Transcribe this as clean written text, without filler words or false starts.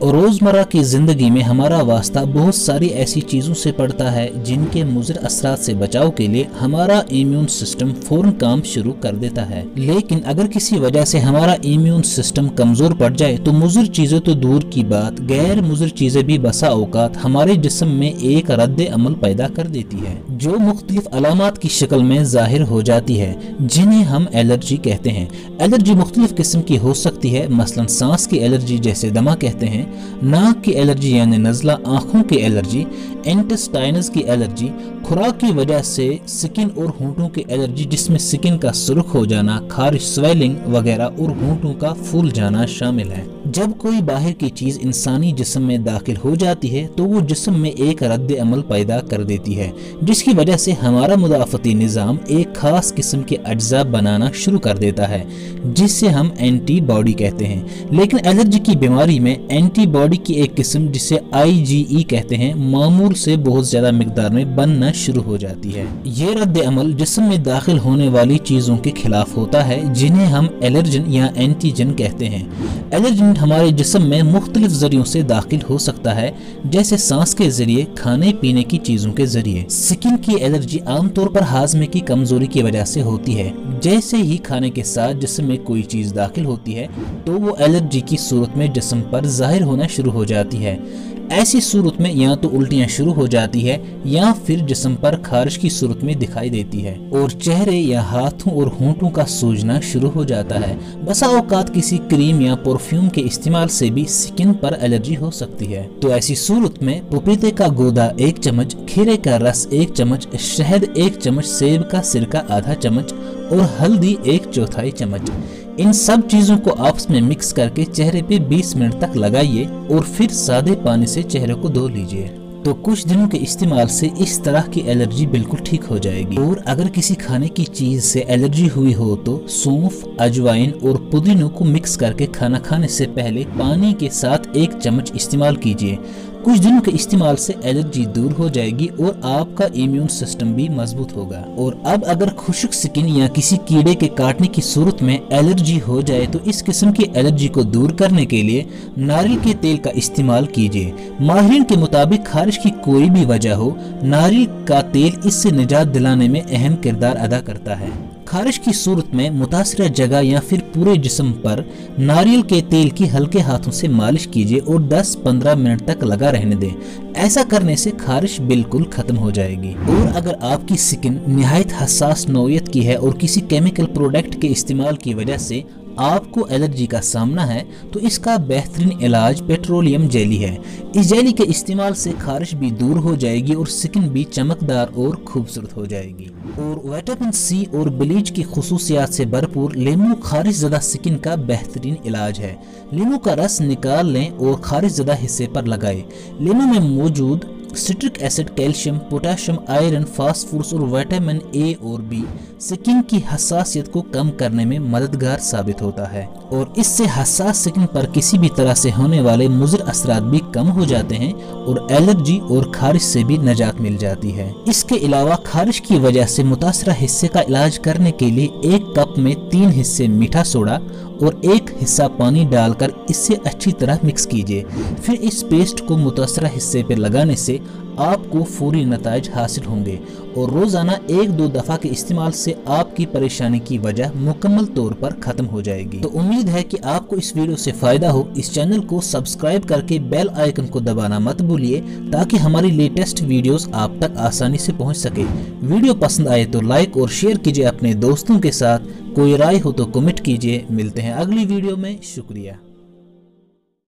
रोजमर्रा की जिंदगी में हमारा वास्ता बहुत सारी ऐसी चीजों से पड़ता है जिनके मुज़र असरात से बचाव के लिए हमारा इम्यून सिस्टम फौरन काम शुरू कर देता है। लेकिन अगर किसी वजह से हमारा इम्यून सिस्टम कमजोर पड़ जाए तो मुज़र चीजें तो दूर की बात, गैर मुज़र चीजें भी बसा औकात हमारे जिस्म में एक रद्द अमल पैदा कर देती है जो मुख्तलिफ अलामात की शक्ल में जाहिर हो जाती है, जिन्हें हम एलर्जी कहते हैं। एलर्जी मुख्तलिफ किस्म की हो सकती है, मसलन सांस की एलर्जी जिसे दमा कहते हैं, नाक की एलर्जी यानी नज़ला, आंखों की एलर्जी, इंटेस्टाइनस की एलर्जी, खुराक की वजह से स्किन और होंठों की एलर्जी जिसमें स्किन का सुर्ख हो जाना, खारिश, स्वेलिंग वगैरह और होंठों का फूल जाना शामिल है। जब कोई बाहर की चीज इंसानी जिस्म में दाखिल हो जाती है तो वो जिस्म में एक रद्द अमल पैदा कर देती है, जिसकी वजह से हमारा मुदाफ़ती निज़ाम एक खास किस्म के अज्जा बनाना शुरू कर देता है जिससे हम एंटीबॉडी कहते हैं। लेकिन एलर्जी की बीमारी में एंटीबॉडी की एक किस्म जिसे IgE कहते हैं मामूल से बहुत ज्यादा मिकदार में बनना शुरू हो जाती है। ये रद्द अमल जिस्म में दाखिल होने वाली चीजों के खिलाफ होता है जिन्हें हम एलर्जन या एंटीजन कहते हैं। एलर्जन हमारे जिस्म में मुख्तलिफ जरियों से दाखिल हो सकता है, जैसे सांस के जरिए, खाने पीने की चीजों के जरिए। स्किन की एलर्जी आमतौर पर हाजमे की कमजोरी की वजह से होती है। जैसे ही खाने के साथ जिस्म में कोई चीज दाखिल होती है तो वो एलर्जी की सूरत में जिस्म पर जाहिर होना शुरू हो जाती है। ऐसी सूरत में या तो उल्टियां शुरू हो जाती है या फिर जिस्म पर खारिश की सूरत में दिखाई देती है और चेहरे या हाथों और होंठों का सूजना शुरू हो जाता है। बसा औकात किसी क्रीम या परफ्यूम के इस्तेमाल से भी स्किन पर एलर्जी हो सकती है। तो ऐसी सूरत में पपीते का गूदा 1 चम्मच, खीरे का रस 1 चम्मच, शहद 1 चम्मच, सेब का सिरका आधा चम्मच और हल्दी 1/4 चम्मच, इन सब चीजों को आपस में मिक्स करके चेहरे पे 20 मिनट तक लगाइए और फिर सादे पानी से चेहरे को धो लीजिए। तो कुछ दिनों के इस्तेमाल से इस तरह की एलर्जी बिल्कुल ठीक हो जाएगी। और अगर किसी खाने की चीज से एलर्जी हुई हो तो सौंफ, अजवाइन और पुदीनों को मिक्स करके खाना खाने से पहले पानी के साथ 1 चम्मच इस्तेमाल कीजिए। कुछ दिनों के इस्तेमाल से एलर्जी दूर हो जाएगी और आपका इम्यून सिस्टम भी मजबूत होगा। और अब अगर खुश्क स्किन या किसी कीड़े के काटने की सूरत में एलर्जी हो जाए तो इस किस्म की एलर्जी को दूर करने के लिए नारियल के तेल का इस्तेमाल कीजिए। माहिरीन के मुताबिक खारिश की कोई भी वजह हो, नारियल का तेल इससे निजात दिलाने में अहम किरदार अदा करता है। खारिश की सूरत में मुतासरा जगह या फिर पूरे जिस्म पर नारियल के तेल की हल्के हाथों से मालिश कीजिए और 10-15 मिनट तक लगा रहने दें। ऐसा करने से खारिश बिल्कुल खत्म हो जाएगी। और अगर आपकी स्किन निहायत हसास नौयत की है और किसी केमिकल प्रोडक्ट के इस्तेमाल की वजह से आपको एलर्जी का सामना है तो इसका बेहतरीन इलाज पेट्रोलियम जेली है। इस जेली के इस्तेमाल से खारिश भी दूर हो जाएगी और स्किन भी चमकदार और खूबसूरत हो जाएगी। और विटामिन C और ब्लीच की खुसूसियात से भरपूर लीमू खारिश ज़दा स्किन का बेहतरीन इलाज है। लीमू का रस निकाल लें और खारिश ज़दा हिस्से पर लगाएं। लीमू में मौजूद citric acid calcium, potassium, iron, phosphorus और विटामिन A और B स्किन की हसासियत को कम करने में मददगार साबित होता है और इससे हसास स्किन पर किसी भी तरह से होने वाले मुज़र असरात भी कम हो जाते हैं और एलर्जी और खारिश से भी निजात मिल जाती है। इसके अलावा खारिश की वजह से मुतासरा हिस्से का इलाज करने के लिए 1 कप में 3 हिस्से मीठा सोडा और 1 हिस्सा पानी डालकर इससे अच्छी तरह मिक्स कीजिए। फिर इस पेस्ट को मुतासरा हिस्से पर लगाने से आपको फौरी नताइज हासिल होंगे और रोजाना 1-2 दफा के इस्तेमाल से आपकी परेशानी की वजह मुकम्मल तौर पर खत्म हो जाएगी। तो उम्मीद है कि आपको इस वीडियो से फायदा हो। इस चैनल को सब्सक्राइब करके बेल आइकन को दबाना मत भूलिए ताकि हमारी लेटेस्ट वीडियोस आप तक आसानी से पहुंच सके। वीडियो पसंद आए तो लाइक और शेयर कीजिए अपने दोस्तों के साथ। कोई राय हो तो कमेंट कीजिए। मिलते हैं अगली वीडियो में। शुक्रिया।